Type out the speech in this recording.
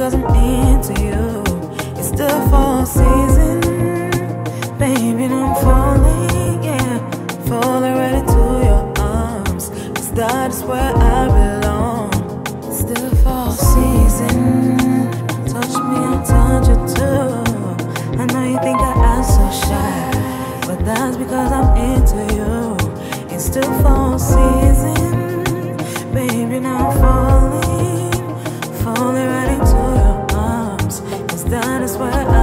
because I'm into you. It's the fall season, baby, and I'm falling, yeah, falling right into your arms, 'cause that is where I belong. It's the fall season, touch me and touch you too. I know you think that I'm so shy, but that's because I'm into you. It's the fall season, baby, and I'm falling right into your arms, 'cause that is where